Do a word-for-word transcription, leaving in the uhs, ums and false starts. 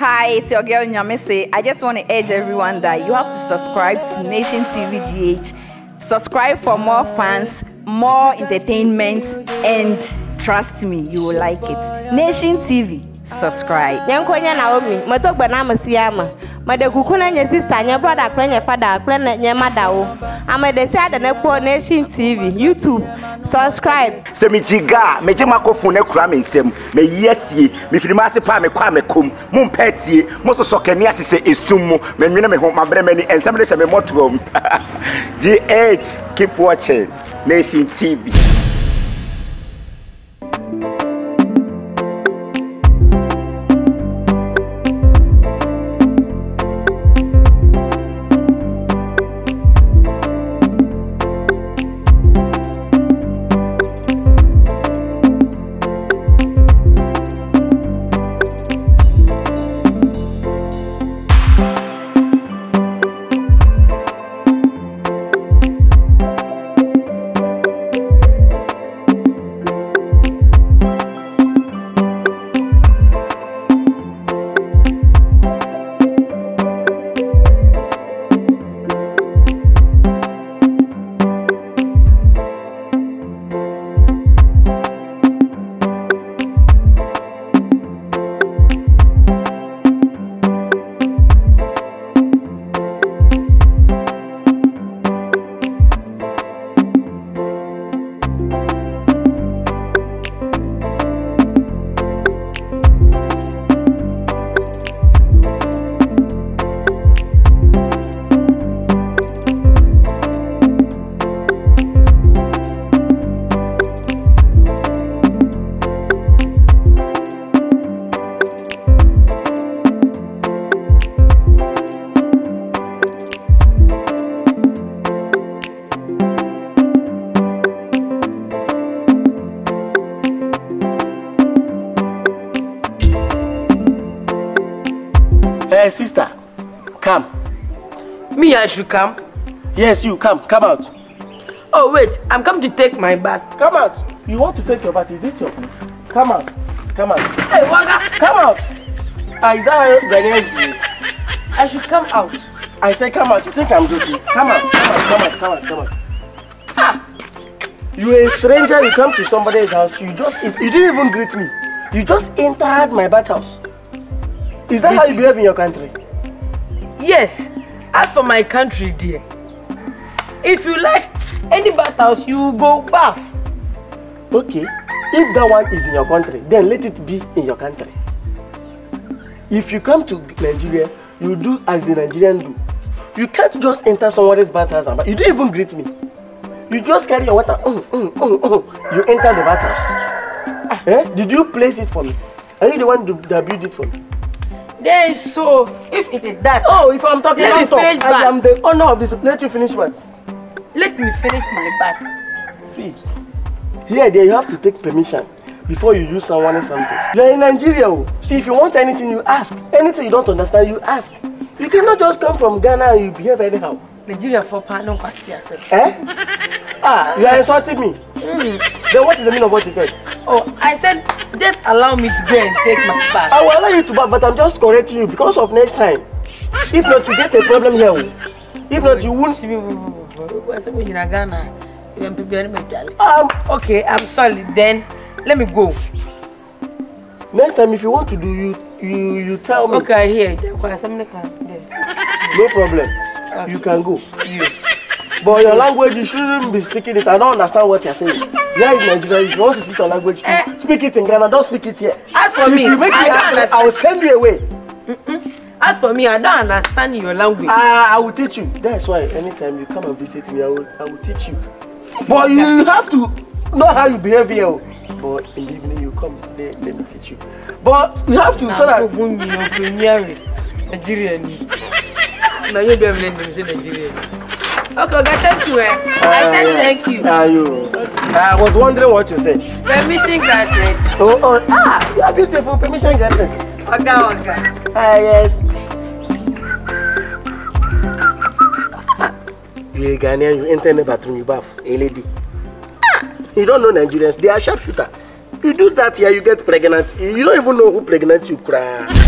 Hi, it's your girl Nyamese. I just want to urge everyone that you have to subscribe to Nation T V G H. Subscribe for more fans, more entertainment, and trust me, you will like it. Nation T V, subscribe. Nyankonya Naomi, matokba na masiyama. Made kukuna nye sister, nye brother, kwenye father, kwenye nye madao. Ama de sada na kwa Nation T V, YouTube. Subscribe. Se mi jiga, me je makofone kura me nsem. Me yesie, me firima ase pa me kwa me kom. Mo mpetie, mo so sokani asese esum mo. Me nwene me ho mabre mani ensem de se me motom. G H, keep watching Nation T V. Hey, sister, come. Me, I should come? Yes, you come. Come out. Oh, wait. I'm coming to take my bath. Come out. You want to take your bath? Is this your place? Come out. Come out. Hey, Waga. Come out. Ah, is that how Ghanaians do? I should come out. I say come out. You think I'm joking? Come out. Come out. Come out. Come out. Come out. Ah. You're a stranger. You come to somebody's house. You just, you didn't even greet me. You just entered my bathhouse. Is that how you behave in your country? Yes. As for my country, dear, if you like any bathhouse, you go bath. Okay. If that one is in your country, then let it be in your country. If you come to Nigeria, you do as the Nigerians do. You can't just enter somebody's bathhouse and you don't even greet me. You just carry your water. Mm, mm, mm, mm. You enter the bathhouse. Ah. Eh? Did you place it for me? Are you the one that built it for me? Then so, if it is that. Oh, if I'm talking about talk, I bath. am the owner of this. Let you finish what? Let me finish my bath. See, here there you have to take permission before you use someone or something. You're in Nigeria. See, if you want anything, you ask. Anything you don't understand, you ask. You cannot just come from Ghana and you behave anyhow. Nigeria for pardon, yourself. Eh? Ah, you are insulting me. Mm. Then what is the meaning of what you said? Oh, I said just allow me to go and take my bath. I will allow you to bath, but I'm just correcting you because of next time. If not, you get a problem here. If not, you won't. Um, okay, I'm sorry. Then let me go. Next time, if you want to do, you you you tell me. Okay, here. No problem. Okay. You can go. Yeah. But your language, you shouldn't be speaking it. I don't understand what you're saying. Here is Nigeria. If you want to speak your language, eh. speak it in Ghana. Don't speak it here. As for if me, you make I it don't happen, understand. I will send you away. Mm-mm. As for me, I don't understand your language. Uh, I will teach you. That's why anytime you come and visit me, I will, I will teach you. But you have to know how you behave here. But in the evening, you come, let, let me teach you. But you have to, so that... Nigerian. Now you be able to say Nigerian. Okay, okay, thank you. Eh. Uh, I said yeah. Thank you. Ah, uh, you. I was wondering what you said. Permission granted. Oh, oh, ah, you are beautiful. Permission granted. Okay, okay. Ah, yes. You a Ghanaian, you enter the bathroom, you bath, a lady. Ah, you don't know Nigerians, they are sharpshooter. You do that here, you get pregnant. You don't even know who pregnant you cry.